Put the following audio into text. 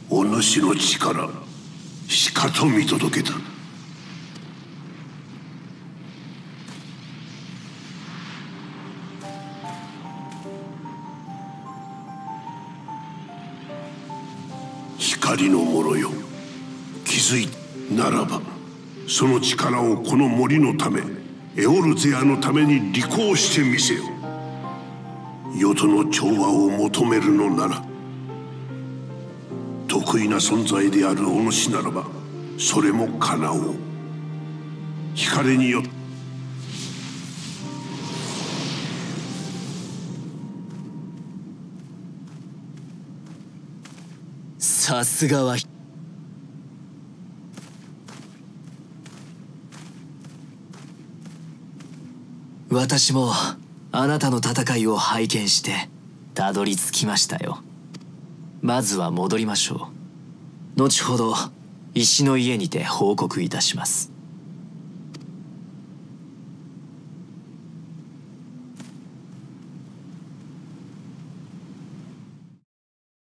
お主の力しかと見届けた。光の者よ、気づいならばその力をこの森のため、エオルゼアのために履行してみせよ。世との調和を求めるのなら、得意な存在であるお主ならばそれも叶おう。光によってさすがは私もあなたの戦いを拝見してたどり着きましたよ。まずは戻りましょう。後ほど石の家にて報告いたします。